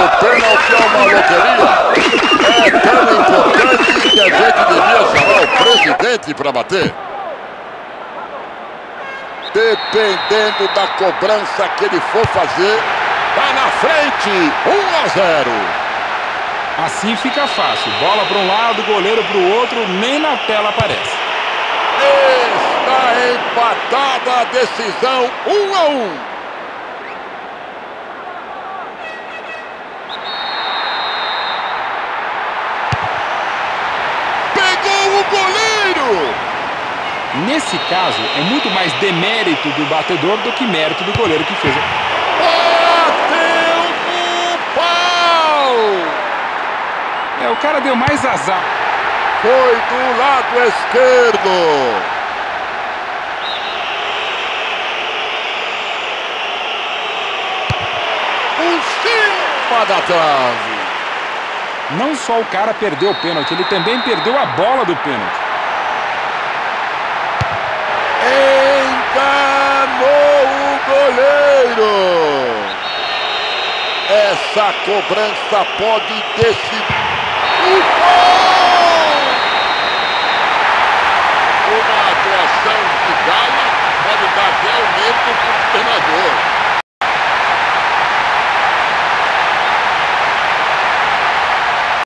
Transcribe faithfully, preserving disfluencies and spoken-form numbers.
O pênalti é uma loteria. É tão importante que a gente devia chamar o presidente para bater. Dependendo da cobrança que ele for fazer, tá na frente, um a zero. Assim fica fácil. Bola para um lado, goleiro para o outro, nem na tela aparece. Está empatada a decisão, um a um. Pegou o goleiro! Nesse caso, é muito mais demérito do batedor do que mérito do goleiro que fez. Bateu no pau! É, o cara deu mais azar. Foi do lado esquerdo. Por cima da trave. Não só o cara perdeu o pênalti, ele também perdeu a bola do pênalti. Enganou o goleiro. Essa cobrança pode decidir o gol. Uma